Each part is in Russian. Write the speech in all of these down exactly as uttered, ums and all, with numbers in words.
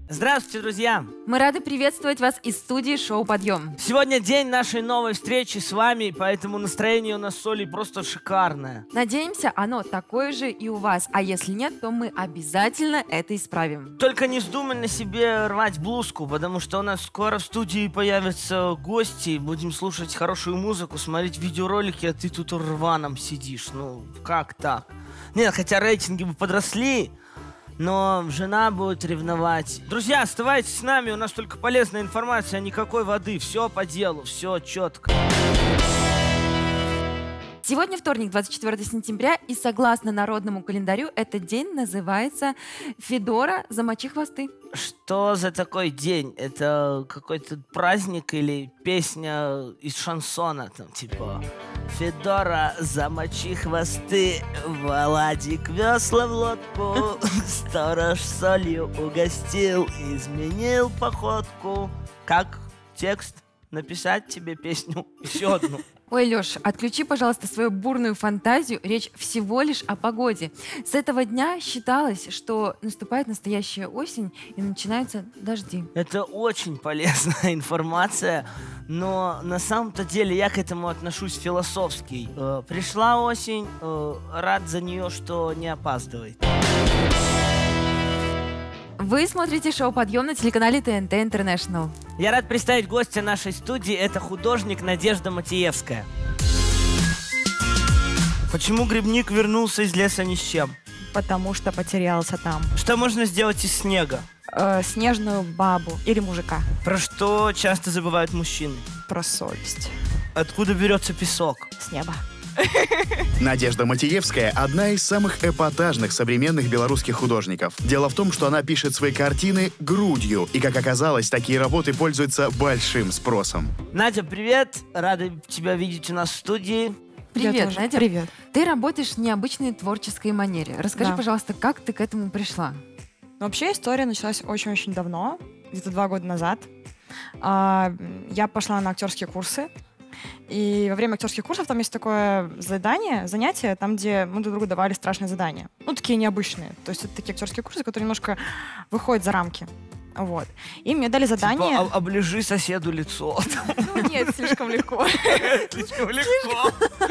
Здравствуйте, друзья! Мы рады приветствовать вас из студии «Шоу Подъем». Сегодня день нашей новой встречи с вами, поэтому настроение у нас с Олей просто шикарное. Надеемся, оно такое же и у вас. А если нет, то мы обязательно это исправим. Только не вздумай на себе рвать блузку, потому что у нас скоро в студии появятся гости, будем слушать хорошую музыку, смотреть видеоролики, а ты тут рваном сидишь. Ну, как так? Нет, хотя рейтинги бы подросли, но жена будет ревновать. Друзья, оставайтесь с нами, у нас только полезная информация, никакой воды. Все по делу, все четко. Сегодня вторник, двадцать четвёртое сентября, и согласно народному календарю, этот день называется «Федора, замочи хвосты». Что за такой день? Это какой-то праздник или песня из шансона, там, типа... Федора, замочи хвосты, Владик весла в лодку, сторож солью угостил, изменил походку. Как текст? Написать тебе песню еще одну? Ой, Лёш, отключи, пожалуйста, свою бурную фантазию. Речь всего лишь о погоде. С этого дня считалось, что наступает настоящая осень и начинаются дожди. Это очень полезная информация, но на самом-то деле я к этому отношусь философски. Э, пришла осень, э, рад за нее, что не опаздывает. Вы смотрите шоу «Подъем» на телеканале Т Н Т Интернешнл. Я рад представить гостя нашей студии. Это художник Надежда Матиевская. Почему грибник вернулся из леса ни с чем? Потому что потерялся там. Что можно сделать из снега? Э, снежную бабу или мужика. Про что часто забывают мужчины? Про совесть. Откуда берется песок? С неба. Надежда Матиевская – одна из самых эпатажных современных белорусских художников. Дело в том, что она пишет свои картины грудью, и, как оказалось, такие работы пользуются большим спросом. Nadя, привет! Рада тебя видеть у нас в студии. Привет, Надя. Привет. Ты работаешь в необычной творческой манере. Расскажи, Да. пожалуйста, как ты к этому пришла? Но вообще история началась очень-очень давно, где-то два года назад. А, я пошла на актерские курсы. И во время актерских курсов там есть такое задание, занятие, там, где мы друг другу давали страшные задания. Ну, такие необычные. То есть это такие актерские курсы, которые немножко выходят за рамки. Вот. И мне дали задание... Типа, об- оближи соседу лицо. Ну, нет, слишком легко. Слишком легко.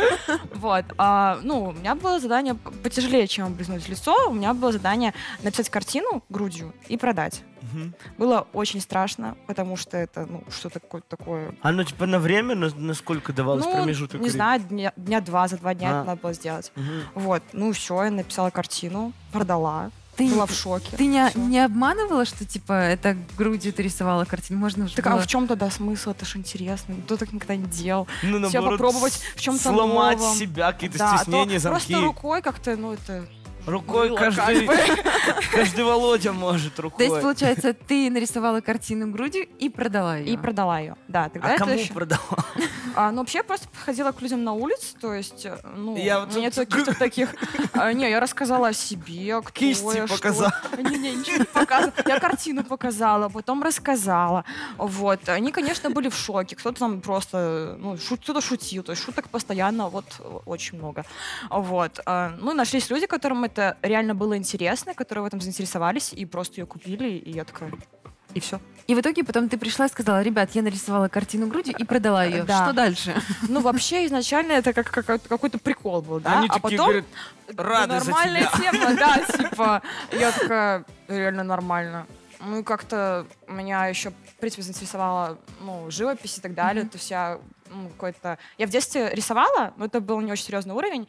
Вот. А, ну, у меня было задание потяжелее, чем облизнуть лицо. У меня было задание написать картину грудью и продать. Было очень страшно, потому что это, ну, что-то какое-то такое... А ну, типа, на время, на, на сколько давалось Ну, промежуток? не или- знаю, дня, дня два, за два дня А. это надо было сделать. Мгм. Вот. Ну, все, я написала картину, продала. Ты, Была в шоке. ты не, Всё. не обманывала, что, типа, это грудью ты рисовала картину? Можно же Так, было... а в чем тогда смысл? Это же интересно. Никто так никогда не делал. Ну, Всё наоборот, попробовать в чем-то сломать новом. себя, какие-то Да, а то стеснения, замки. просто рукой как-то, ну, это... Рукой было каждый, как бы. каждый Володя может То рукой. есть, получается, ты нарисовала картину грудью и продала ее? И продала ее. Да, тогда А это кому ещё- продала? А, ну, вообще, я просто ходила к людям на улицу, то есть, э, ну, Я вот нет тут- каких-то таких... а, Не, я рассказала о себе, кто Кисти я, что. показала. Не-не, ничего не показывала. Я картину показала, потом рассказала. Вот. Они, конечно, были в шоке. Кто-то там просто, ну, шу- кто-то шутил, то есть шуток постоянно вот э, очень много. Вот. А, Ну, и нашлись люди, которым это реально было интересно, которые в этом заинтересовались и просто ее купили, и я такая... И все. И в итоге потом ты пришла и сказала: ребят, я нарисовала картину грудью и продала ее. Да. Что дальше? Ну, вообще, изначально это как, какой-то, какой-то прикол был, да? Они а такие потом... говорят, рады за Нормальная тебя. тема, да, типа. Я такая, реально нормально. Ну и как-то меня еще, в принципе, заинтересовала, ну, живопись и так далее. Мгм. То есть я, ну, какой-то... Я в детстве рисовала, но это был не очень серьезный уровень.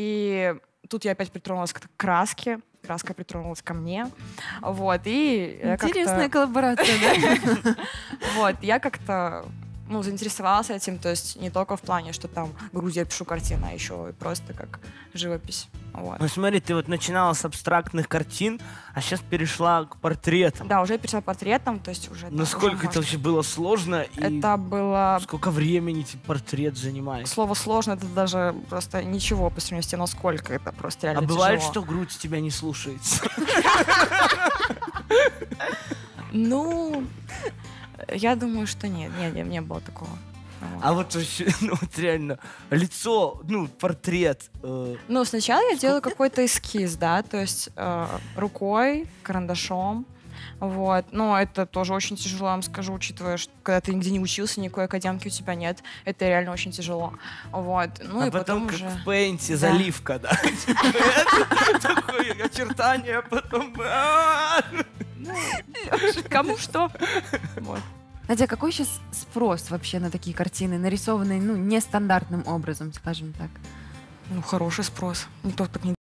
И тут я опять притронулась к краске. Краска притронулась ко мне. Вот, и я как-то- Интересная коллаборация, да? Вот, я как-то, ну, заинтересовалась этим, то есть не только в плане, что там грудью я пишу картину, а еще и просто как живопись. Вот. Ну смотри, ты вот начинала с абстрактных картин, а сейчас перешла к портретам. Да, уже перешла к портретам, то есть уже... да, Насколько уже это можно. вообще было сложно? И Это было... сколько времени тебе портрет занимает? Слово «сложно» — это даже просто ничего по сравнению с тем, насколько это просто А реально бывает, тяжело. что грудь тебя не слушается? Ну, я думаю, что нет, нет, не, не было такого. Вот. А вот вообще, ну вот реально, лицо, ну, портрет. э, Ну, сначала я делаю какой-то эскиз, да, то есть э, рукой, карандашом. Вот. Но это тоже очень тяжело, я вам скажу, учитывая, что когда ты нигде не учился, никакой академки у тебя нет. Это реально очень тяжело. Вот. Ну а и потом, потом как уже... в Пейнте, Да. заливка, да? Такое очертание, а потом... Кому что? Вот. Надя, какой сейчас спрос вообще на такие картины, нарисованные, ну, нестандартным образом, скажем так? Ну, хороший спрос. Никто так не...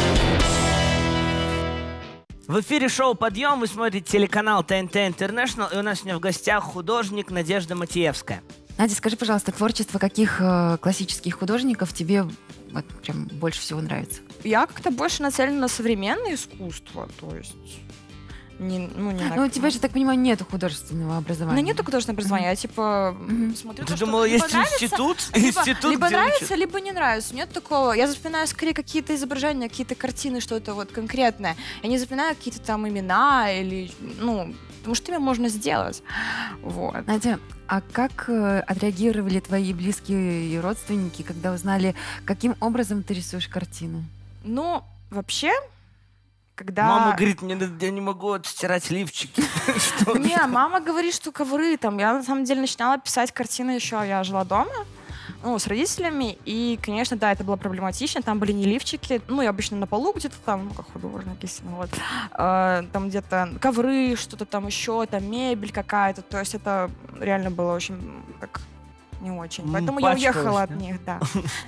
В эфире шоу «Подъем», вы смотрите телеканал тэ эн тэ International, и у нас сегодня в гостях художник Надежда Матиевская. Надя, скажи, пожалуйста, творчество каких э, классических художников тебе вот, прям больше всего нравится? Я как-то больше нацелена на современное искусство, то есть... Не, ну, не на... Ну, у тебя же, так понимаю, нету художественного У образования. меня нету художественного образования, я типа Мгм. смотрю, Ты то, что думала, либо есть нравится, институт? либо, Институт, либо где нравится, учат? либо не нравится. Нет такого. Я запоминаю скорее какие-то изображения, какие-то картины, что-то вот конкретное. Я не запоминаю какие-то там имена или, ну, потому что ими можно сделать. Вот. Надя, а как э, отреагировали твои близкие и родственники, когда узнали, каким образом ты рисуешь картину? Ну, вообще, когда... Мама говорит, мне, я не могу отстирать лифчики. Что? Не, мама говорит, что ковры там. Я на самом деле начинала писать картины еще, я жила дома, ну, с родителями, и, конечно, да, это было проблематично, там были не лифчики, ну, я обычно на полу где-то там, ну, как художник, естественно, вот, Э, там где-то ковры, что-то там еще, там мебель какая-то, то есть это реально было очень так не очень, М, поэтому я пачкалась, уехала от да? них, да.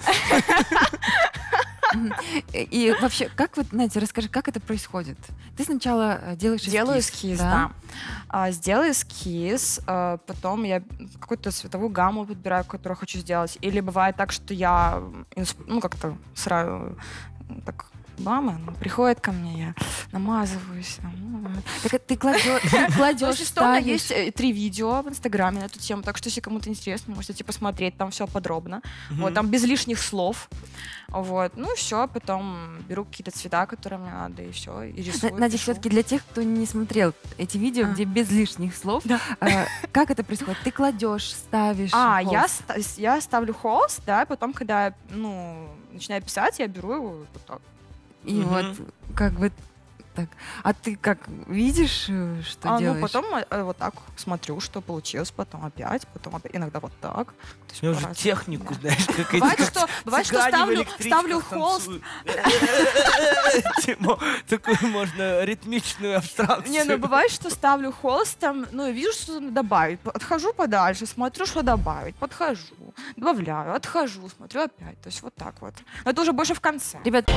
И вообще, как вот, Надя, расскажи, как это происходит? Ты сначала э, делаешь эскиз. Делаю эскиз, да. А, сделаю эскиз, а, потом я какую-то цветовую гамму подбираю, которую хочу сделать. Или бывает так, что я, инс- ну, как-то сразу так, мама ну, приходит ко мне, я намазываюсь. там, ну, Так это ты кладешь, Ну, кладешь, если что, у меня ставишь. есть э, три видео в Инстаграме на эту тему, так что если кому-то интересно, можете идти посмотреть, там все подробно. Вот, там без лишних слов. Вот, ну все, потом беру какие-то цвета, которые мне надо, и все, и рисую. Надя, пишу. все-таки для тех, кто не смотрел эти видео, А. где без лишних слов, э, как это происходит? Ты кладешь, ставишь. А, холст. я, ста- я ставлю холст, да, потом, когда, ну, начинаю писать, я беру его вот так. И Мгм. вот как бы так. А ты как видишь, э, что А, делаешь? ну, потом э, вот так смотрю, что получилось, потом опять, потом опять, иногда вот так. То есть Я уже по-разному. технику, Да. знаешь, как Бывает, эти что, бывает, что цыгане в ставлю, электричках ставлю холст. танцуют. Типа, такую можно ритмичную абстракцию. Не, ну бывает, что ставлю холст там, ну и вижу, что надо добавить. Отхожу подальше, смотрю, что добавить, подхожу, добавляю, отхожу, смотрю опять. То есть вот так вот. Но это уже больше в конце. Ребят,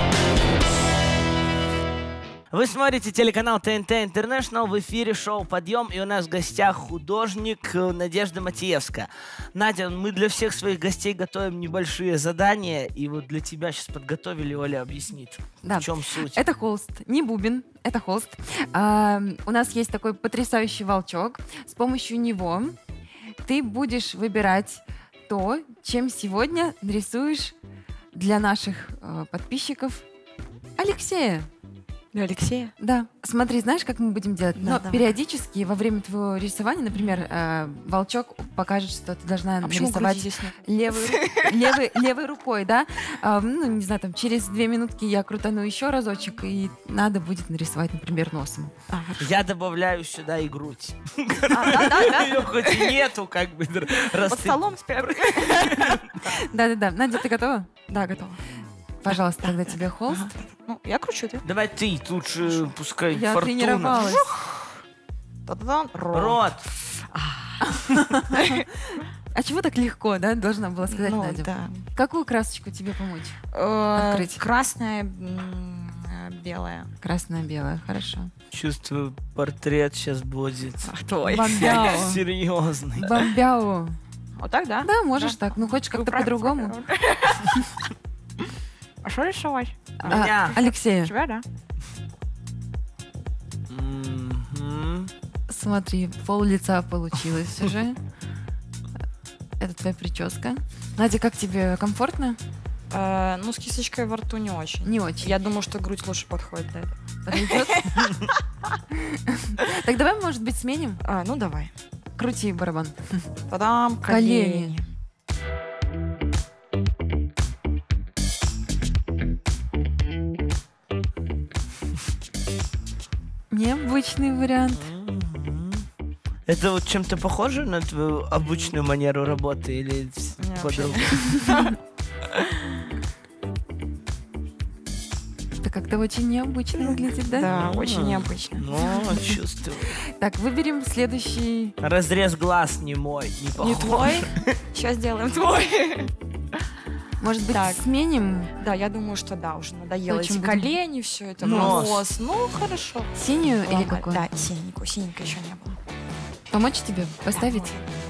Вы смотрите телеканал тэ эн тэ International, в эфире шоу «Подъем», и у нас в гостях художник э, Надежда Матиевская. Надя, мы для всех своих гостей готовим небольшие задания, и вот для тебя сейчас подготовили, Оля объяснит, Да. в чем суть. это холст, не бубен, это холст. А, у нас есть такой потрясающий волчок. С помощью него ты будешь выбирать то, чем сегодня нарисуешь для наших э, подписчиков Алексея. Для Алексея? Да. Смотри, знаешь, как мы будем делать? Да, Но давай. периодически во время твоего рисования, например, э, волчок покажет, что ты должна А почему нарисовать груди здесь нет? левой, левой, левой рукой, да? А, ну, не знаю, там через две минутки я крутану еще разочек, и надо будет нарисовать, например, носом. А, хорошо. Я добавляю сюда и грудь. А, да, да, да. Ее хоть и нету, как бы, раз Под ты- столом спрятать. Да-да-да. Надя, ты готова? Да, готова. Пожалуйста, тогда тебе холст. Ну, я кручу, ты. Давай ты, лучше пускай Я фортуна. тренировалась. Та-да-да. Рот. А чего так легко, да, должна была сказать Ну, Надя? да. Какую красочку тебе помочь? Э, Открыть. Красная, м, э, белая. Красная-белая, хорошо. Чувствую, портрет сейчас будет. Твой. Бомбяо. Серьезный. Бомбяо. Вот так, да? Да, можешь так. Ну, хочешь как-то Правильно, по-другому. правильно. А что рисовать? А, Меня. Алексея, Тебя, да? Мгм. смотри, пол лица получилось уже. Это твоя прическа. Надя, как тебе, комфортно? Э, Ну, с кисточкой во рту не очень. Не очень. Я думаю, что грудь лучше подходит для этого. Подойдет? Так давай, может быть, сменим? А, ну, давай. Крути барабан. Подам Колени. колени. Не необычный вариант. Это вот чем-то похоже на твою обычную манеру работы или Не, по-другому? Это как-то очень необычно выглядит, да? Да, А. очень необычно. Ну, чувствую. Так, выберем следующий. Разрез глаз не мой, не похож. Не твой? Сейчас сделаем твой. Может быть, Так. сменим Да, я думаю, что да, уже надоело То, чем эти будем- колени, все это, Нос. нос. Ну, хорошо. синюю или Ломать. какую? Да, синенькую, синенькой еще не было. Помочь тебе поставить?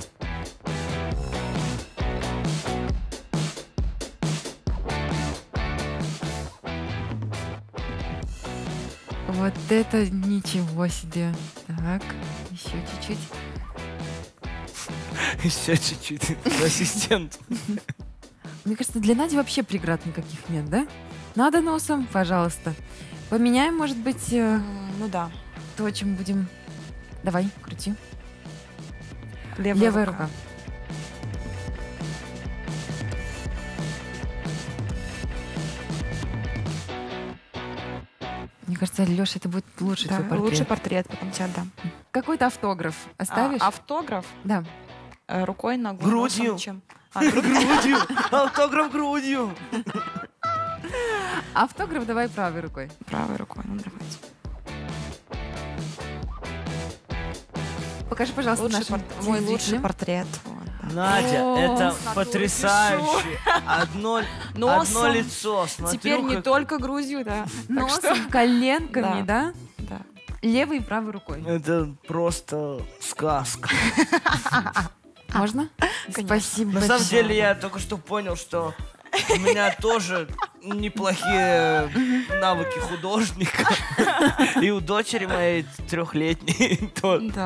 Вот это ничего себе. Так, еще чуть-чуть. Еще чуть-чуть. Ассистент. Мне кажется, для Нади вообще преград никаких нет, да? Надо носом, пожалуйста. Поменяем, может быть, э, М, Ну да. то, чем будем... Давай, крути. Левая, Левая рука. Мне кажется, Леша, это будет лучший Да, твой портрет. лучший портрет, потом тебе отдам. Какой-то автограф оставишь? А, автограф Да. э, рукой, ногой, Грудью. носом, чем? А, грудью. Грудью. Автограф грудью. Автограф давай правой рукой. Правой рукой, ну давайте. Покажи, пожалуйста, Лучший нашим пор- Мой лучший телезрителям. портрет. Вот, да. Надя, О, это с натуры потрясающе. Одно, одно Носом. лицо. Смотрю, Теперь не как- только Грузию, да. Так Носом, что- коленками, да? Да. Левой и правой рукой. Это просто сказка. Можно? Конечно. Спасибо На самом большое. деле я только что понял, что у меня тоже неплохие навыки художника. И у дочери моей трехлетней тоже. Да.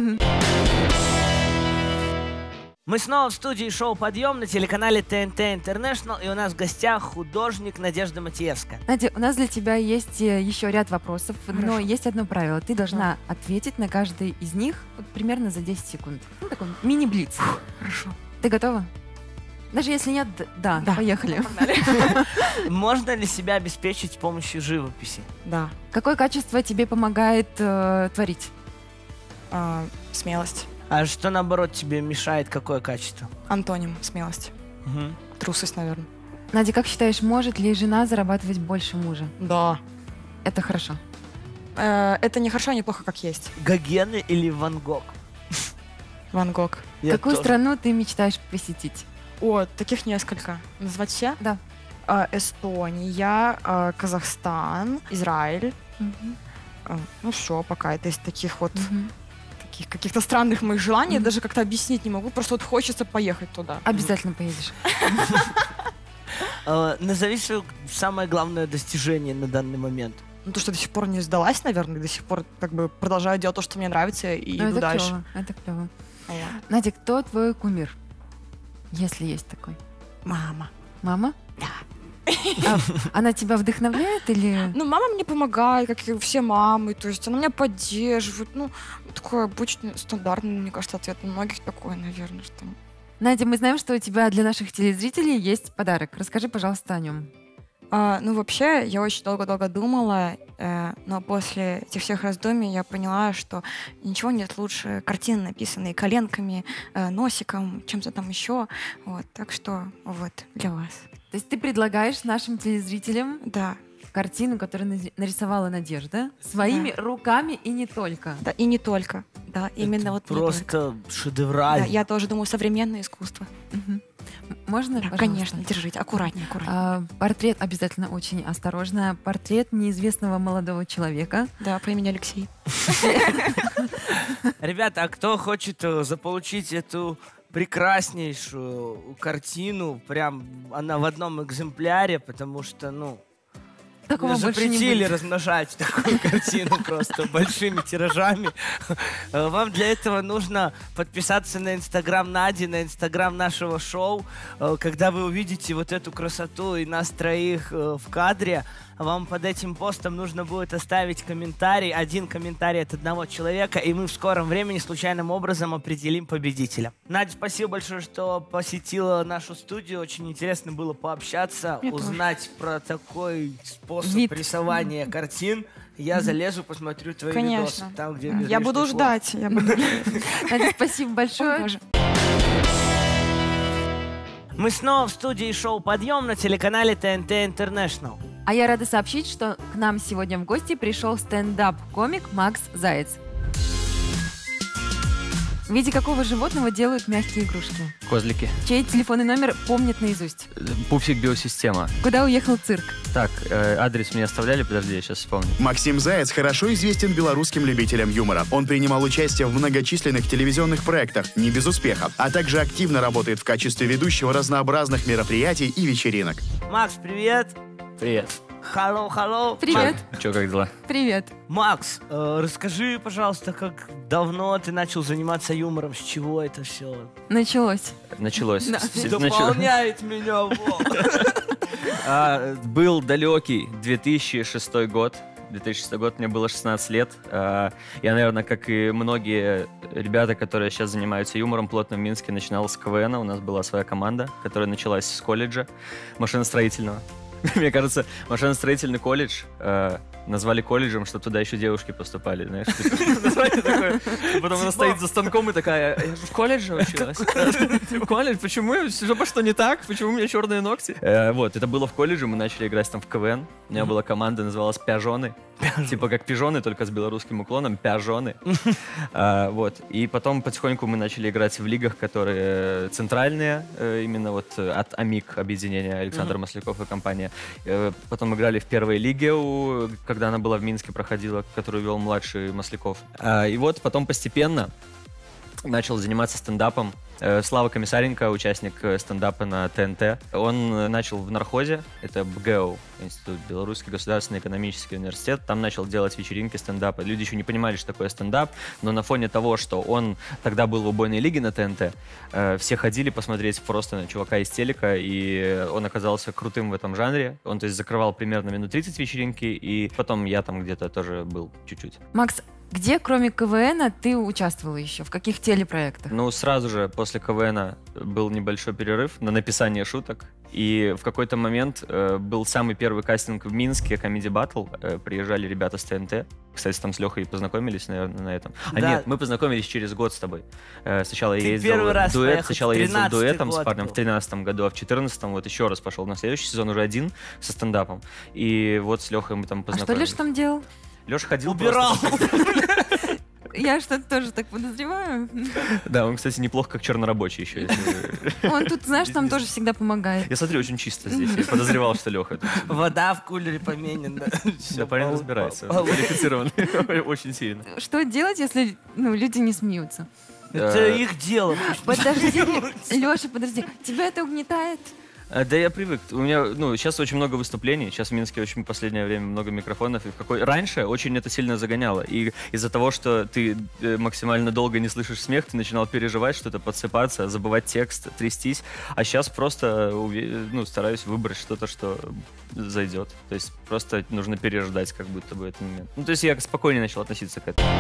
Мы снова в студии шоу «Подъем» на телеканале Т Н Т International, и у нас в гостях художник Надежда Матиевская. Надя, у нас для тебя есть э, еще ряд вопросов, но Хорошо. есть одно правило. Ты должна ответить на каждый из них вот примерно за десять секунд. Ну, такой мини-блиц. Хорошо. Ты готова? Даже если нет, д- да, Да. поехали. Можно ли себя обеспечить с помощью живописи? Да. Какое качество тебе помогает э, творить? А, смелость. А что, наоборот, тебе мешает? Какое качество? Антоним смелость. Мгм. Трусость, наверное. Надя, как считаешь, может ли жена зарабатывать больше мужа? Да. Это хорошо. Э, это не хорошо, не плохо, как есть. Гогены или Ван Гог? Ван Гог. Я Какую тоже. страну ты мечтаешь посетить? О, таких несколько. Назвать все? Да. А, Эстония, а, Казахстан, Израиль. А, ну все, пока это из таких вот Мгм. таких каких-то странных моих желаний, Мгм. даже как-то объяснить не могу. Просто вот хочется поехать туда. Обязательно поедешь. Э, Назови свое самое главное достижение на данный момент. Ну, то, что до сих пор не сдалась, наверное, до сих пор как бы продолжаю делать то, что мне нравится, и Ну, иду это дальше. клево, это клево. Вот. Надя, кто твой кумир? Если есть такой. Мама. Мама? Да. А, она тебя вдохновляет или... Ну, мама мне помогает, как и все мамы, то есть она меня поддерживает. Ну, такой обычный, стандартный, мне кажется, ответ у многих такой, наверное, что... Надя, мы знаем, что у тебя для наших телезрителей есть подарок. Расскажи, пожалуйста, о нем. А, ну, вообще, я очень долго-долго думала, э, но после этих всех раздумий я поняла, что ничего нет лучше картины, написанные коленками, э, носиком, чем-то там еще. Вот, так что вот, для вас. То есть ты предлагаешь нашим телезрителям Да, картину, которую нази- нарисовала Надежда, своими руками и не только. да, и не только. Да, именно Это вот не только. просто Да, шедеврально. я тоже думаю, современное искусство. Мгм. М- Можно, Да, пожалуйста? конечно, держите, аккуратнее, аккуратнее. А, портрет обязательно очень осторожно. Портрет неизвестного молодого человека. Да, по имени Алексей. Ребята, а кто хочет э, заполучить эту прекраснейшую картину, прям она в одном экземпляре, потому что, ну, Такого больше не запретили будет. размножать такую картину просто большими тиражами. Э, Вам для этого нужно подписаться на инстаграм Нади, на инстаграм нашего шоу. Э, Когда вы увидите вот эту красоту и нас троих э, в кадре, вам под этим постом нужно будет оставить комментарий, один комментарий от одного человека, и мы в скором времени случайным образом определим победителя. Надя, спасибо большое, что посетила нашу студию. Очень интересно было пообщаться, Мне тоже. узнать про такой способ способ Вид. рисования картин, я залезу, посмотрю твои Конечно. видосы. Там, где Я буду лишних слов. ждать. Я буду... Надя, спасибо большое. Тоже. Мы снова в студии шоу «Подъем» на телеканале тэ эн тэ International. А я рада сообщить, что к нам сегодня в гости пришел стендап-комик Макс Заяц. В виде какого животного делают мягкие игрушки? Козлики. Чей телефонный номер помнит наизусть? Пупсик биосистема. Куда уехал цирк? Так, э, адрес мне оставляли, подожди, я сейчас вспомню. Максим Заяц хорошо известен белорусским любителям юмора. Он принимал участие в многочисленных телевизионных проектах, не без успеха, а также активно работает в качестве ведущего разнообразных мероприятий и вечеринок. Макс, привет. Привет. Hello, hello. Привет. Че, как дела? Привет. Макс, э, расскажи, пожалуйста, как давно ты начал заниматься юмором, с чего это все Началось. Началось. Да. С- нач- дополняет меня? вот. А, был далекий две тысячи шестой год. две тысячи шестой год, мне было шестнадцать лет. А, я, наверное, как и многие ребята, которые сейчас занимаются юмором, плотно в Минске, начинал с КВН. У нас была своя команда, которая началась с колледжа машиностроительного. Мне кажется, машиностроительный колледж э, назвали колледжем, чтобы туда еще девушки поступали, знаешь. Название такое. Потом она стоит за станком и такая: я же в колледже училась. Колледж? Почему? Что что не так? Почему у меня черные ногти? Э, Вот, это было в колледже, мы начали играть там в КВН. У меня была команда, называлась «Пяжоны». Типа как пижоны, только с белорусским уклоном. «Пяжоны». А, Вот. И потом потихоньку мы начали играть в лигах, которые центральные, э, именно вот э, от АМИК, объединения Александр Масляков и компания. Э, Потом играли в первой лиге, у- когда она была в Минске, проходила, которую вел младший Масляков. А, И вот потом постепенно начал заниматься стендапом. Э, Слава Комиссаренко, участник э, стендапа на тэ эн тэ. Он э, начал в нархозе, это бэ гэ о, Институт Белорусский государственный экономический университет. Там начал делать вечеринки стендапа. Люди еще не понимали, что такое стендап, но на фоне того, что он тогда был в убойной лиге на тэ эн тэ, э, все ходили посмотреть просто на чувака из телека, и он оказался крутым в этом жанре. Он, то есть, закрывал примерно минут тридцать вечеринки, и потом я там где-то тоже был чуть-чуть. Макс, где, кроме КВНа, ты участвовал еще? В каких телепроектах? Ну, сразу же после КВНа был небольшой перерыв на написание шуток. И в какой-то момент э, был самый первый кастинг в Минске, Comedy Battle. Э, приезжали ребята с тэ эн тэ. Кстати, там с Лехой познакомились, наверное, на этом. А Да. нет, мы познакомились через год с тобой. Э, сначала Ты я ездил первый раз дуэт, поехал, сначала я ездил тринадцатый дуэтом с год парнем был. в тринадцатом году, а в четырнадцатом вот еще раз пошел на следующий сезон уже один со стендапом. И вот с Лехой мы там А что познакомились. Леша там делал? Леша ходил Убирал. просто. Я что-то тоже так подозреваю. Да, он, кстати, неплохо как чернорабочий еще. если- Он тут, знаешь, там тоже всегда помогает. Я смотрю, очень чисто здесь. Я подозревал, что Леха. Вода в кулере поменена. Да, парень разбирается. Квалифицированный. Очень сильно. Что делать, если ну, люди не смеются? Это Э, их дело. Подожди, Леша, подожди. Тебя это угнетает? А, Да я привык. У меня, ну, сейчас очень много выступлений. Сейчас в Минске очень в последнее время много микрофонов. И в какой... Раньше очень это сильно загоняло. И из-за того, что ты э, максимально долго не слышишь смех, ты начинал переживать, что-то подсыпаться, забывать текст, трястись. А сейчас просто уве- ну, стараюсь выбрать что-то, что зайдет. То есть просто нужно переждать как будто бы этот момент. Ну, то есть я спокойнее начал относиться к этому.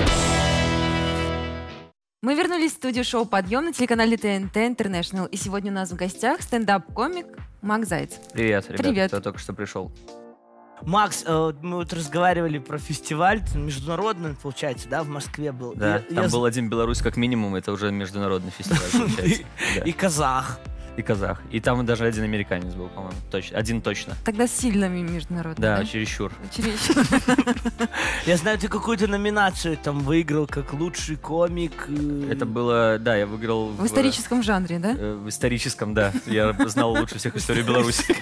Мы вернулись в студию шоу «Подъем» на телеканале тэ эн тэ International. И сегодня у нас в гостях стендап-комик Макс Заяц. Привет, ребята, Привет. кто только что пришел. Макс, э, мы вот разговаривали про фестиваль, международный, получается, да, в Москве был. Да, И- там я был один Беларусь как минимум, это уже международный фестиваль, получается. Да. И казах. И казах. И там даже один американец был, по-моему. Точно. Один точно. Тогда сильно международный, Да, да? чересчур. Чересчур. Я знаю, ты какую-то номинацию там выиграл, как лучший комик. э, Это было, да, я выиграл В историческом жанре, да? э, в историческом, да. Я знал лучше всех историю Беларуси.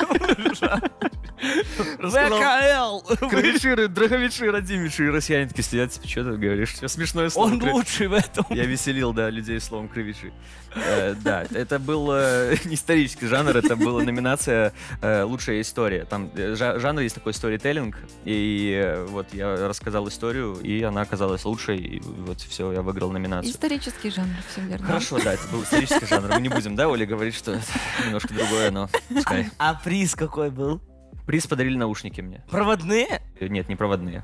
Рассказал. ВКЛ! Кровичи, драговичи, родимичи, россияне такие сидят, типа, что ты говоришь? Что смешное слово? Он крови- лучший в этом. Я веселил, да, людей словом кровичи. Э, Да, это был э, не исторический жанр, это была номинация э, «Лучшая история». Там э, жа- жанр есть такой сторителлинг, и э, вот я рассказал историю, и она оказалась лучшей, и вот все, я выиграл номинацию. Исторический жанр, все верно. Хорошо, да, это был исторический жанр. Мы не будем, да, Оля, говорить, что это немножко другое, но пускай. А приз какой был? Приз подарили наушники мне. Проводные? Нет, не проводные.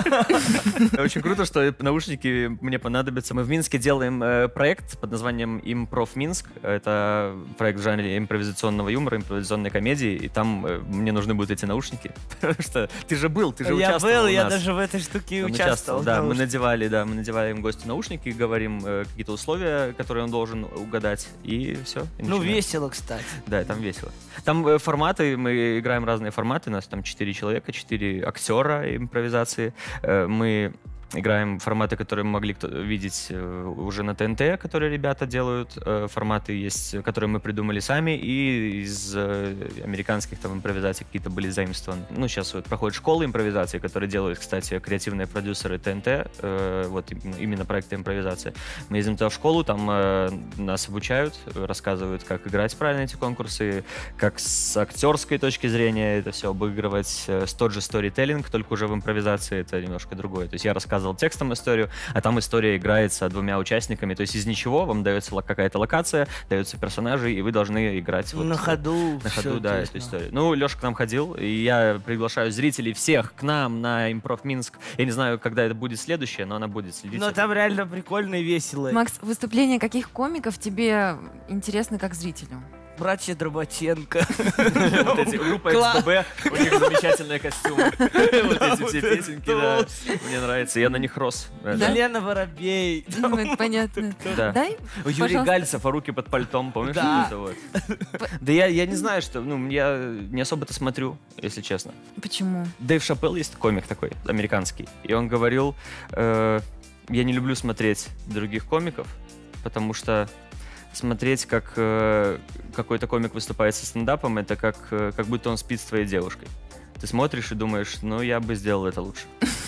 Очень круто, что наушники мне понадобятся. Мы в Минске делаем э, проект под названием «Импров Минск». Это проект в жанре импровизационного юмора, импровизационной комедии. И там э, мне нужны будут эти наушники. Потому что ты же был, ты же Я участвовал был, у я нас. даже в этой штуке Он участвовал. Да, мы надевали, да, мы надеваем гостю наушники, говорим э, какие-то условия, которые он должен угадать, и все. И Ну, начинаем. весело, кстати. Да, там весело. Там э, форматы, мы играем разные форматы, у нас там четыре человека, четыре актера импровизации. Э, мы играем форматы, которые мы могли кто- видеть э, уже на ТНТ, которые ребята делают. Э, форматы есть, которые мы придумали сами, и из э, американских там импровизаций какие-то были заимствованы. Ну, сейчас вот проходит школа импровизации, которые делают, кстати, креативные продюсеры ТНТ, э, вот именно, именно проекты импровизации. Мы ездим туда в школу, там э, нас обучают, рассказывают, как играть правильно эти конкурсы, как с актерской точки зрения это все обыгрывать, э, с тот же сторителлинг, только уже в импровизации это немножко другое. То есть я рассказываю текстом историю, а там история играется двумя участниками. То есть из ничего вам дается ло- какая-то локация, даются персонажи, и вы должны играть вот, На ходу. на всё ходу, да, это эту есть, историю. Ну, Леша к нам ходил, и я приглашаю зрителей всех к нам на Импров Минск. Я не знаю, когда это будет следующее, но она будет. Следить. Но там реально прикольно и весело. Макс, выступление каких комиков тебе интересно как зрителю? Братья Дроботенко. Вот эти, группа Класс. СТБ, у них замечательные костюмы. Вот эти все песенки, да. Мне нравится, я на них рос. Да? Елена Воробей. Ну, это понятно. Да. Дай, Юрий пожалуйста. Гальцев, а руки под пальтом, помнишь? Да. Это вот? Да я, я не знаю, что, ну, я не особо-то смотрю, если честно. Почему? Дэйв Шапелл есть комик такой, американский, и он говорил, э, я не люблю смотреть других комиков, потому что смотреть, как э, какой-то комик выступает со стендапом, это как, э, как будто он спит с твоей девушкой. Ты смотришь и думаешь, ну, я бы сделал это лучше.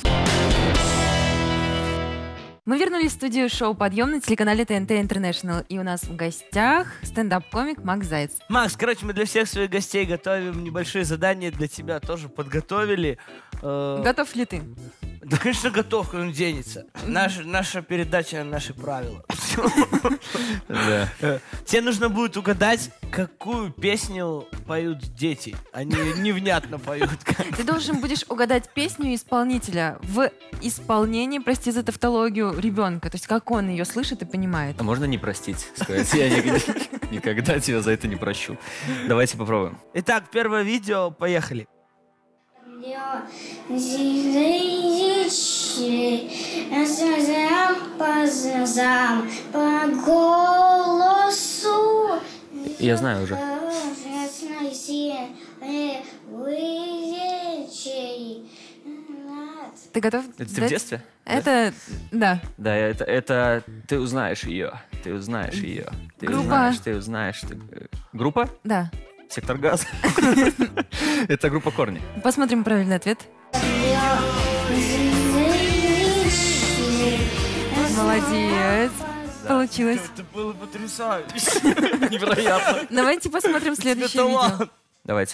Мы вернулись в студию шоу «Подъем» на телеканале ТНТ Интернешнл. И у нас в гостях стендап-комик Макс Зайц. Макс, короче, мы для всех своих гостей готовим небольшие задания, для тебя тоже подготовили. Э, Готов ли ты? Да, конечно, готов, куда он денется. Наша, наша передача, наши правила. Да. Э, Тебе нужно будет угадать, какую песню поют дети. Они невнятно поют. Ты должен будешь угадать песню исполнителя в исполнении, прости за тавтологию, ребенка. То есть как он ее слышит и понимает. А можно не простить, сказать? Я ни- никогда тебя за это не прощу. Давайте попробуем. Итак, первое видео, поехали. По голосу. Я знаю уже. Ты готов? Это ты в дать? детстве? Это, да. Да, это, это ты узнаешь ее, ты узнаешь ее, ты Группа. узнаешь, ты узнаешь. ты- э, Группа? Да. Сектор Газа. Это группа Корни. Посмотрим правильный ответ. Молодец. Получилось. Это было потрясающе. Невероятно. Давайте посмотрим следующее видео. талант. Давайте.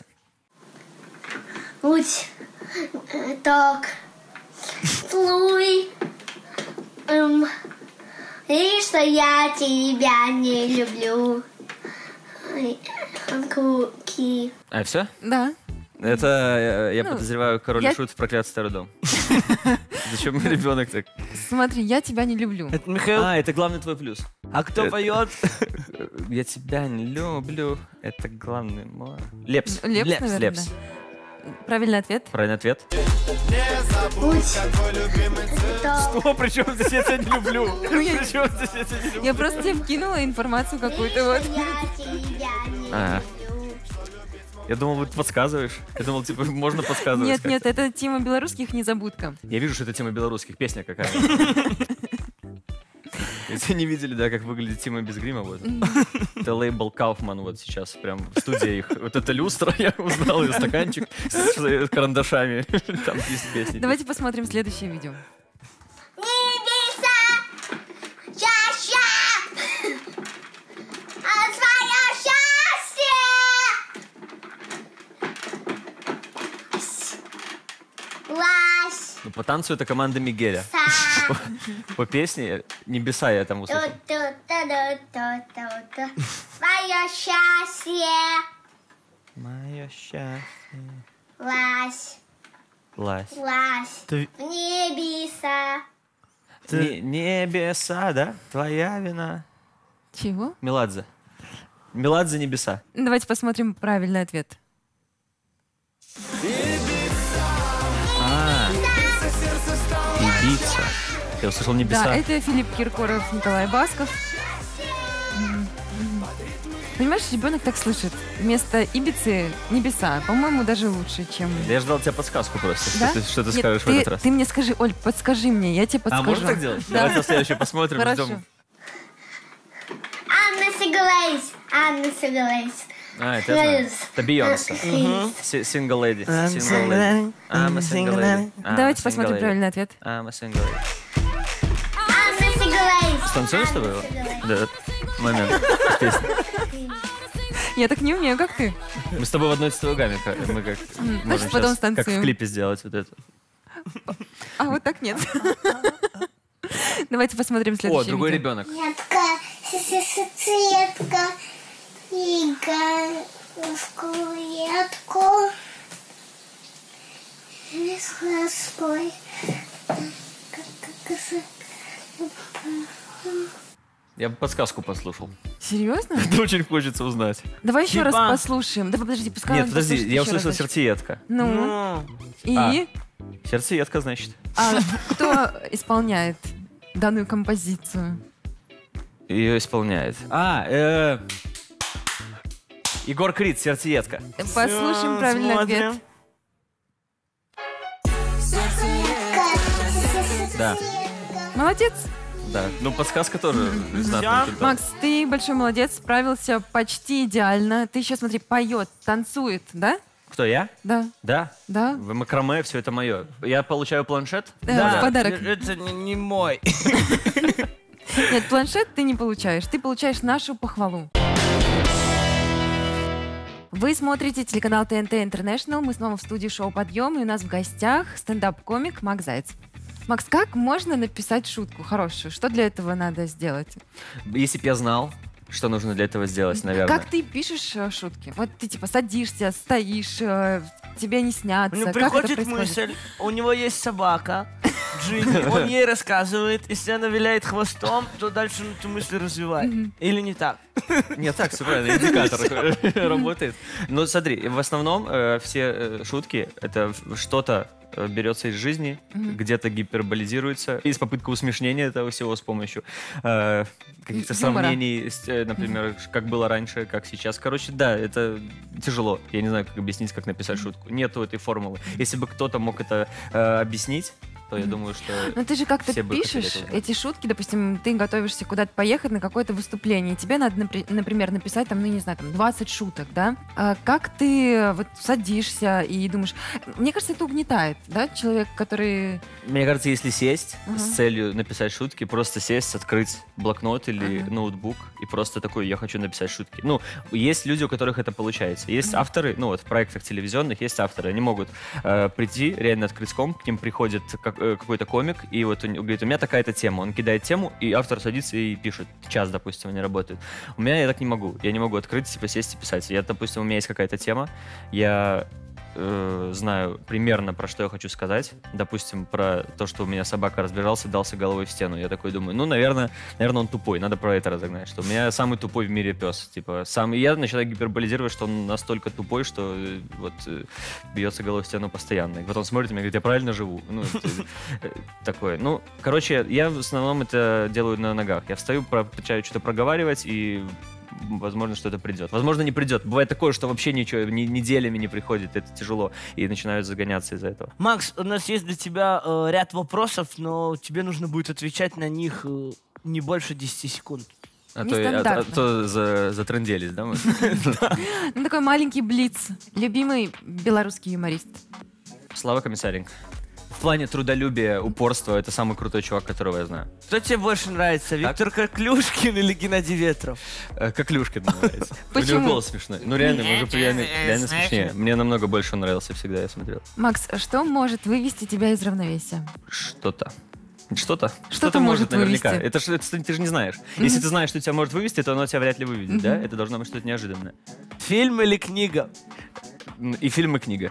Путь э, так, слуй, эм, и что я тебя не люблю. Ой, Куки. А, все? Да. Это, э, я Ну, подозреваю, король я- и шут в проклятый старый дом. Зачем ребенок так? Смотри, я тебя не люблю. Это Михаил. А, это главный твой плюс. А кто это- поет? Я тебя не люблю. Это главный мой. Лепс. Лепс, Лепс, наверное, Лепс. да. Правильный ответ. Правильный ответ. Путь так, О, причем здесь я тебя не люблю? Ну, я- Причем здесь я тебя не люблю? Я просто тебе вкинула информацию какую-то вот. я тебя не А. люблю. Я думал, вы подсказываешь. Я думал, типа, можно подсказывать. Нет, как-то. нет, это тема белорусских незабудка. Я вижу, что это тема белорусских. Песня какая. Если не видели, да, как выглядит Тима без грима, вот. Это лейбл Kaufman вот сейчас, прям в студии их. Вот это люстра, я узнал, и стаканчик с карандашами. Там есть песни. Давайте посмотрим следующее видео. Небеса чаще от свое счастье. Лась. Ну, по танцу это команда Мигеля. По песне «Небеса» я там услышал. Твое счастье. Мое счастье. Лась. Лась. Лась. Ты- В небеса. Не- небеса, да? Твоя вина. Чего? Меладзе. Меладзе небеса. Давайте посмотрим правильный ответ. А, Ибица. Я услышал небеса. Да, это Филипп Киркоров, Николай Басков. Мгм. Мгм. Понимаешь, ребенок так слышит. Вместо Ибицы небеса. По-моему, даже лучше, чем... Я ждал тебя подсказку просто. Да? Что ты, что ты Нет, скажешь ты, в этот раз? ты мне скажи, Оль, подскажи мне, я тебе А, подскажу. можно так делать? Да. Давайте следующее посмотрим. Хорошо. ждем. Анна Сигалейс. Анна Сигалейс. А, это я знаю. Yes. Это Бейонсе. Yes. Си- Single lady. I'm Single single lady. lady. I'm a I'm single single lady. lady. I'm a Давайте single посмотрим lady. правильный ответ. I'm a single lady. Анна Сигалейс. Станцуешь с тобой? его? Да. Момент. Песня. Я так не умею, как ты. Мы с тобой в одной цветовой гамме. как- Мы как можем потом сейчас, как в станцуем. клипе сделать вот это. А вот так нет. Давайте посмотрим О, следующее другой видео. ребенок. Светка, Светка, клетку, Ой. Я бы подсказку послушал. Серьезно? Это очень хочется узнать. Давай еще раз Типа- послушаем. Давай, подожди, пускай Нет, он подожди, послушает я еще услышал разочек. сердцеедка. Ну, Ну, и А. Сердцеедка, значит. а кто исполняет данную композицию? Ее исполняет. А, э... Егор Крид, сердцеедка. Послушаем всё, правильный смотрим. ответ. Да, Молодец. да. Ну, подсказка тоже знатная. Всё? тут, да. Макс, ты большой молодец, справился почти идеально. Ты еще, смотри, поет, танцует, да? Кто, я? Да, Да. да. В макраме все это мое. Я получаю планшет? Да, в подарок. Это не, не мой. Нет, планшет ты не получаешь. Ты получаешь нашу похвалу. Вы смотрите телеканал Т Н Т International. Мы снова в студии шоу «Подъем». И у нас в гостях стендап-комик Макс Зайц. Макс, как можно написать шутку хорошую? Что для этого надо сделать? Если бы я знал, что нужно для этого сделать, наверное. Как ты пишешь э, шутки? Вот ты типа садишься, стоишь, э, тебе не снятся. Ну, Как это приходит происходит? мысль, у него есть собака, Джинни, он ей рассказывает, если она виляет хвостом, то дальше он эту мысль развивает. Или не так? Не так, все правильно, индикатор работает. Но смотри, в основном э, все э, шутки — это в- что-то э, берется из жизни, где-то гиперболизируется, из попытки усмешнения этого всего с помощью э, каких-то Юмора. сравнений, с, э, например, ш- как было раньше, как сейчас. Короче, да, это тяжело. Я не знаю, как объяснить, как написать шутку. Нету этой формулы. Если бы кто-то мог это э, объяснить, то я думаю, что... Но ты же как-то Все бы хотели пишешь это знать. эти шутки, допустим, ты готовишься куда-то поехать на какое-то выступление, и тебе надо, напри- например, написать там, ну, не знаю, там, двадцать шуток, да? А как ты вот садишься и думаешь... Мне кажется, это угнетает, да, человек, который... Мне кажется, если сесть Ага. с целью написать шутки, просто сесть, открыть блокнот или Ага. ноутбук и просто такой, я хочу написать шутки. Ну, есть люди, у которых это получается. Есть авторы, ну вот в проектах телевизионных есть авторы, они могут э, прийти, реально открыть комп, к ним приходит как- э, какой-то комик, и вот он говорит, у меня такая-то тема. Он кидает тему, и автор садится и пишет. Час, допустим, они работают. У меня я так не могу. Я не могу открыть, типа, сесть и писать. Я, допустим, у меня есть какая-то тема, я э, знаю примерно, про что я хочу сказать. Допустим, про то, что у меня собака разбежался, дался головой в стену. Я такой думаю, ну, наверное, наверное, он тупой. Надо про это разогнать, что у меня самый тупой в мире пес. Типа, сам... И я начинаю гиперболизировать, что он настолько тупой, что э, вот э, бьется головой в стену постоянно. И потом смотрит на меня и говорит, я правильно живу. Ну, это, э, такое. Ну, короче, я в основном это делаю на ногах. Я встаю, про- начинаю что-то проговаривать, и возможно, что-то придет. Возможно, не придет. Бывает такое, что вообще ничего ни- неделями не приходит, это тяжело, и начинают загоняться из-за этого. Макс, у нас есть для тебя э, ряд вопросов, но тебе нужно будет отвечать на них э, не больше десяти секунд. А то, а- а Нестандартно. то за, затрынделись, да? мы? Ну, такой маленький блиц. Любимый белорусский юморист. Слава Комиссаренко. В плане трудолюбия, упорства, это самый крутой чувак, которого я знаю. Кто тебе больше нравится, Виктор Коклюшкин или Геннадий Ветров? Э, Коклюшкин мне нравится. У него Почему? голос смешной. Ну реально, может, реально, реально смешнее. Мне намного больше он нравился всегда, я смотрел. Макс, что может вывести тебя из равновесия? Что-то. Что-то. Что-то может наверняка. вывести. Это, ж- это ты же не знаешь. Если ты знаешь, что тебя может вывести, то оно тебя вряд ли выведет, Мгм. да? Это должно быть что-то неожиданное. Фильм или книга? М, И фильм, и книга.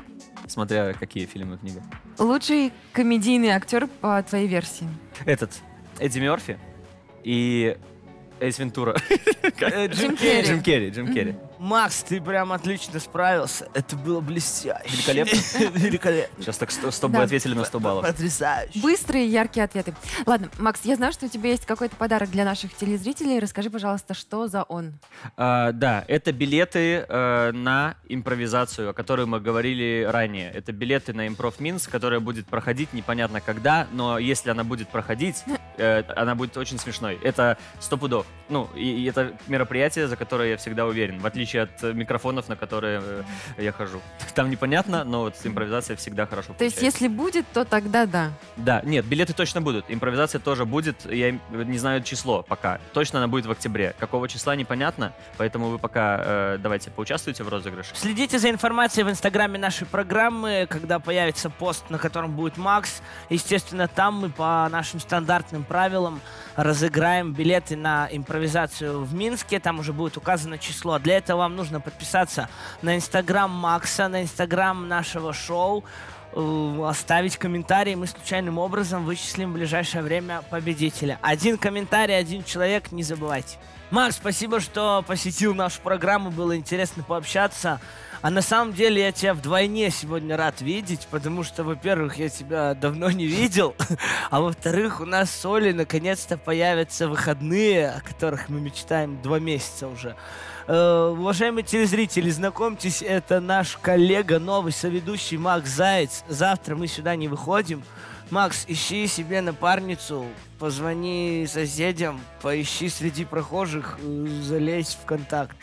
смотря какие фильмы, книга. Лучший комедийный актер по твоей версии? Этот, Эдди Мерфи и Эйс Вентура. Э, Джим Керри. Джим Керри, Джим Керри. Макс, ты прям отлично справился. Это было блестяще. Великолепно. Великолепно. Сейчас так сто, сто бы Да. ответили на сто баллов. Потрясающе. Быстрые, яркие ответы. Ладно, Макс, я знаю, что у тебя есть какой-то подарок для наших телезрителей. Расскажи, пожалуйста, что за он? А, да, это билеты э, на импровизацию, о которой мы говорили ранее. Это билеты на Импров Минск, которая будет проходить непонятно когда, но если она будет проходить, э, она будет очень смешной. Это сто пудов. Ну, и, и это мероприятие, за которое я всегда уверен, в отличие от э, микрофонов, на которые э, я хожу. Там непонятно, но вот импровизация всегда хорошо То есть, получается. если будет, то тогда да. Да, нет, билеты точно будут. Импровизация тоже будет. Я не знаю число пока. Точно она будет в октябре. Какого числа непонятно, поэтому вы пока э, давайте поучаствуйте в розыгрыше. Следите за информацией в инстаграме нашей программы, когда появится пост, на котором будет Макс. Естественно, там мы по нашим стандартным правилам разыграем билеты на импровизацию в Минске. Там уже будет указано число. Для этого вам нужно подписаться на инстаграм Макса, на инстаграм нашего шоу, э, оставить комментарий. Мы случайным образом вычислим в ближайшее время победителя. Один комментарий, один человек, не забывайте. Макс, спасибо, что посетил нашу программу. Было интересно пообщаться. А на самом деле я тебя вдвойне сегодня рад видеть, потому что, во-первых, я тебя давно не видел, а во-вторых, у нас с Олей наконец-то появятся выходные, о которых мы мечтаем два месяца уже. Э, уважаемые телезрители, знакомьтесь, это наш коллега, новый соведущий Макс Заяц. Завтра мы сюда не выходим. Макс, ищи себе напарницу, позвони соседям, поищи среди прохожих, э, залезь в контакт.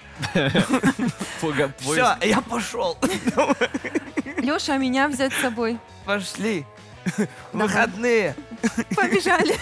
Все, я пошел. Леша, а меня взять с собой? Пошли. Давай. Выходные. Побежали.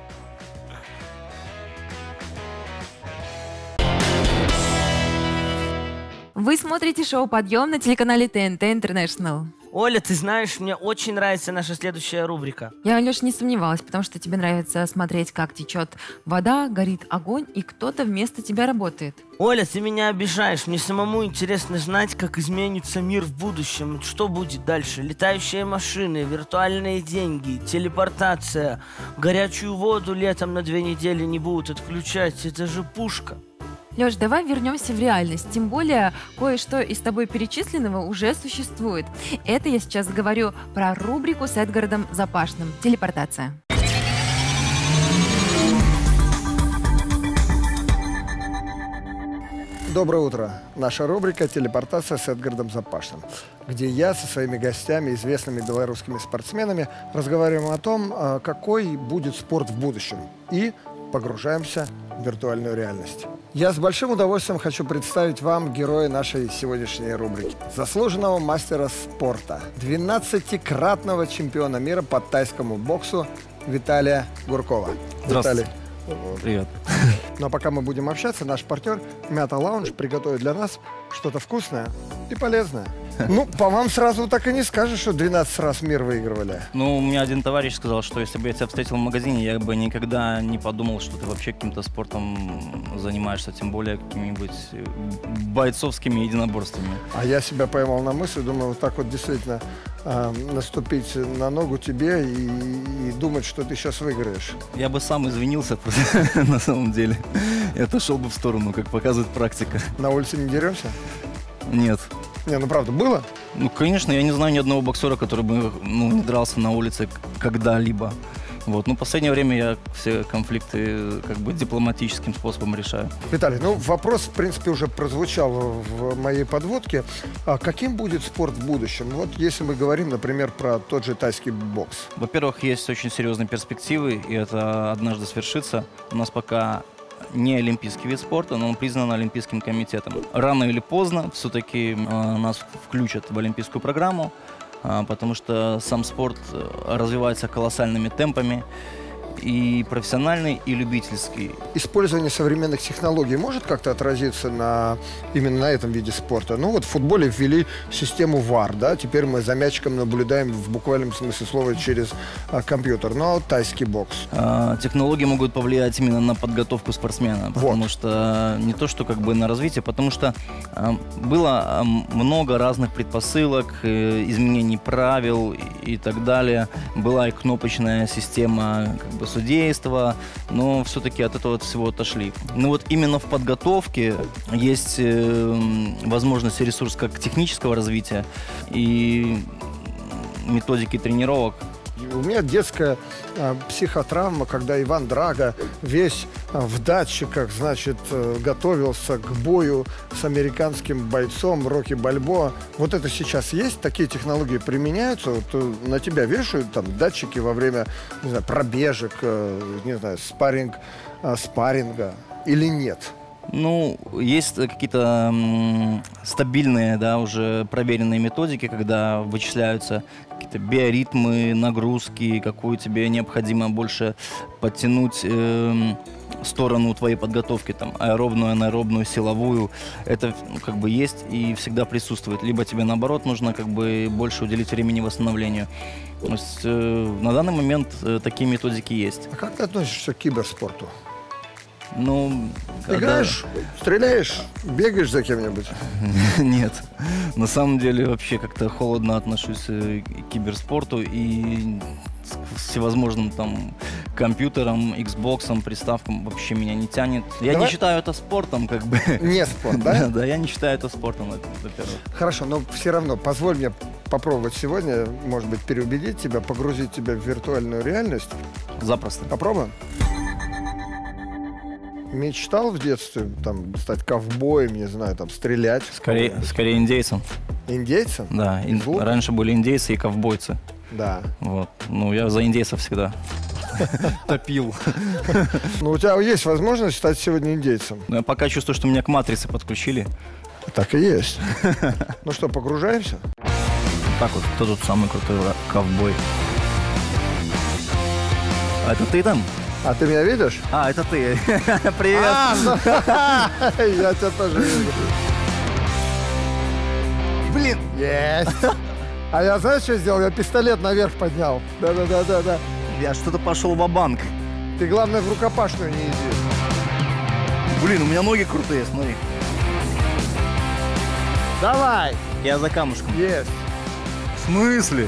Вы смотрите шоу «Подъем» на телеканале Т Н Т International. Оля, ты знаешь, мне очень нравится наша следующая рубрика. Я, Леш, не сомневалась, потому что тебе нравится смотреть, как течет вода, горит огонь, и кто-то вместо тебя работает. Оля, ты меня обижаешь. Мне самому интересно знать, как изменится мир в будущем. Что будет дальше? Летающие машины, виртуальные деньги, телепортация, горячую воду летом на две недели не будут отключать. Это же пушка. Леш, давай вернемся в реальность. Тем более, кое-что из тобой перечисленного уже существует. Это я сейчас говорю про рубрику с Эдгардом Запашным «Телепортация». Доброе утро. Наша рубрика «Телепортация» с Эдгардом Запашным, где я со своими гостями, известными белорусскими спортсменами, разговариваем о том, какой будет спорт в будущем, и погружаемся в виртуальную реальность. Я с большим удовольствием хочу представить вам героя нашей сегодняшней рубрики. Заслуженного мастера спорта, двенадцатикратного чемпиона мира по тайскому боксу Виталия Гуркова. Здравствуйте. Виталий. Привет. Ну а пока мы будем общаться, наш партнер Мята Лаунж приготовит для нас что-то вкусное и полезное. Ну, по вам сразу так и не скажешь, что двенадцать раз мир выигрывали. Ну, у меня один товарищ сказал, что если бы я тебя встретил в магазине, я бы никогда не подумал, что ты вообще каким-то спортом занимаешься, тем более какими-нибудь бойцовскими единоборствами. А я себя поймал на мысли, думаю, вот так вот действительно э, наступить на ногу тебе и, и думать, что ты сейчас выиграешь. Я бы сам извинился на самом деле. И отошел бы в сторону, как показывает практика. На улице не деремся? Нет. Не, ну правда, было? Ну, конечно, я не знаю ни одного боксера, который бы ну, не дрался на улице когда-либо. Вот. Ну, в последнее время я все конфликты как бы дипломатическим способом решаю. Виталий, ну вопрос, в принципе, уже прозвучал в моей подводке. А каким будет спорт в будущем? Вот если мы говорим, например, про тот же тайский бокс. Во-первых, есть очень серьезные перспективы, и это однажды свершится. У нас пока не олимпийский вид спорта, но он признан Олимпийским комитетом. Рано или поздно все-таки э, нас включат в олимпийскую программу, э, потому что сам спорт развивается колоссальными темпами. и профессиональный, и любительский. Использование современных технологий может как-то отразиться на именно на этом виде спорта? Ну вот в футболе ввели систему вар, да, теперь мы за мячиком наблюдаем в буквальном смысле слова через а, компьютер, но вот тайский бокс. А, технологии могут повлиять именно на подготовку спортсмена, потому Вот. что не то, что как бы на развитие, потому что а, было а, много разных предпосылок, э, изменений правил и, и так далее. Была и кнопочная система как бы судейства, но все-таки от этого всего отошли. Ну вот именно в подготовке есть э, возможность и ресурс как технического развития и методики тренировок. У меня детская а, психотравма, когда Иван Драго весь а, в датчиках, значит, э, готовился к бою с американским бойцом Рокки Бальбоа. Вот это сейчас есть? Такие технологии применяются? Вот, э, на тебя вешают там датчики во время, не знаю, пробежек, э, не знаю, спарринг, э, спарринга или нет? Ну, есть какие-то м, стабильные, да, уже проверенные методики, когда вычисляются какие-то биоритмы, нагрузки, какую тебе необходимо больше подтянуть эм, сторону твоей подготовки, там, аэробную, анаэробную, силовую. Это ну, как бы есть и всегда присутствует. Либо тебе, наоборот, нужно как бы больше уделить времени восстановлению. То есть э, на данный момент э, такие методики есть. А как ты относишься к киберспорту? Ну, когда- Играешь, стреляешь, бегаешь за кем-нибудь? Нет. На самом деле вообще как-то холодно отношусь э, к киберспорту и с всевозможным там компьютерам, Xbox'ам, приставкам вообще меня не тянет. Я Давай- не считаю это спортом, как бы. Не спорт, да? Да, я не считаю это спортом, это, во-первых. Хорошо, но все равно позволь мне попробовать сегодня, может быть, переубедить тебя, погрузить тебя в виртуальную реальность. Запросто. Попробуем? Мечтал в детстве там стать ковбоем, не знаю, там стрелять? Скорее, скорее индейцем. Индейцем? Да, ин- Из лука? раньше были индейцы и ковбойцы. Да. Вот. Ну, я за индейцев всегда топил. Ну, у тебя есть возможность стать сегодня индейцем? Но я пока чувствую, что меня к матрице подключили. Так и есть. Ну что, погружаемся? Так вот, кто тут самый крутой ра- ковбой? А это ты там? А ты меня видишь? А, это ты. Привет. А, ну, я тебя тоже вижу. Блин. Есть. А я знаешь, что сделал? Я пистолет наверх поднял. Да-да-да-да-да. Я что-то пошел ва-банк. Ты, главное, в рукопашную не иди. Блин, у меня ноги крутые, смотри. Давай. Я за камушком. Есть. В смысле?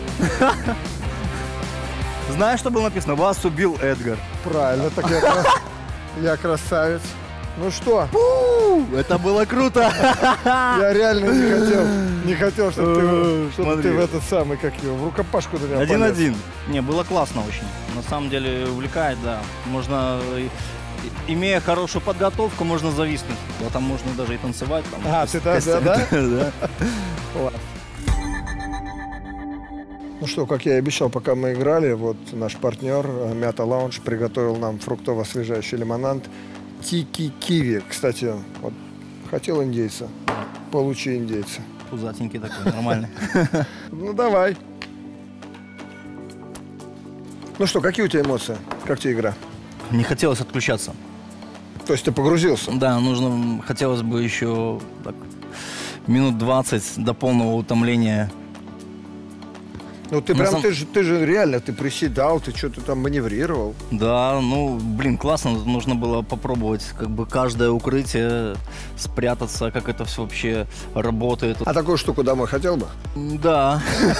Знаешь, что было написано? Вас убил Эдгар. Правильно, так я, крас- я красавец. Ну что, Это было круто. я реально не хотел, не хотел, чтобы ты, чтобы Смотри. ты в этот самый, как его, в рукопашку на меня полез. Один-один. Не, было классно очень. На самом деле увлекает, да. Можно, и- и- имея хорошую подготовку, можно зависнуть. Да, там можно даже и танцевать. Там, А, ты да, да, да? да? Ладно. Ну что, как я и обещал, пока мы играли, вот наш партнер э, Мята Лаунж приготовил нам фруктово-освежающий лимонад Тики Киви. Кстати, вот хотел индейца, получи индейца. Пузатенький такой, нормальный. Ну давай. Ну что, какие у тебя эмоции? Как тебе игра? Не хотелось отключаться. То есть ты погрузился? Да, нужно, хотелось бы еще так, минут двадцать до полного утомления. Ну ты На прям, самом- ты же, ты же реально, ты приседал, ты что-то там маневрировал. Да, ну, блин, классно. Нужно было попробовать как бы каждое укрытие, спрятаться, как это все вообще работает. А такую штуку домой хотел бы? Да.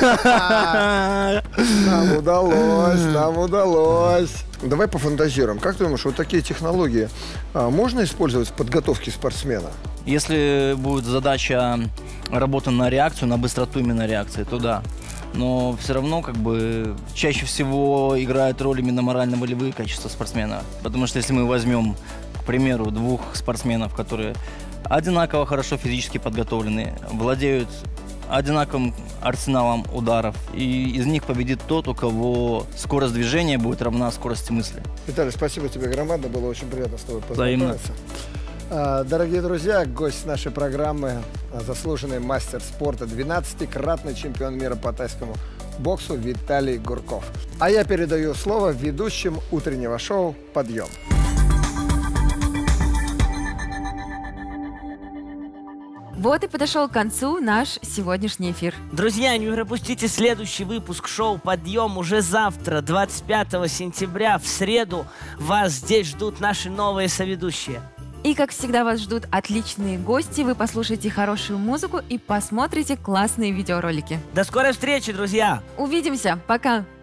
Нам удалось, нам удалось. Давай пофантазируем. Как ты думаешь, вот такие технологии а, можно использовать в подготовке спортсмена? Если будет задача работы на реакцию, на быстроту именно реакции, то да. Но все равно как бы чаще всего играют роль именно морально-волевые качества спортсмена. Потому что если мы возьмем, к примеру, двух спортсменов, которые одинаково хорошо физически подготовлены, владеют одинаковым арсеналом ударов, и из них победит тот, у кого скорость движения будет равна скорости мысли. Виталий, спасибо тебе громадно, было очень приятно с тобой Взаимно. познакомиться. А, Дорогие друзья, гость нашей программы, а, заслуженный мастер спорта, двенадцатикратный чемпион мира по тайскому боксу Виталий Гурков. А я передаю слово ведущим утреннего шоу «Подъем». Вот и подошел к концу наш сегодняшний эфир. Друзья, не пропустите следующий выпуск шоу «Подъем» уже завтра, двадцать пятого сентября, в среду. Вас здесь ждут наши новые соведущие. И, как всегда, вас ждут отличные гости. Вы послушаете хорошую музыку и посмотрите классные видеоролики. До скорой встречи, друзья! Увидимся. Пока!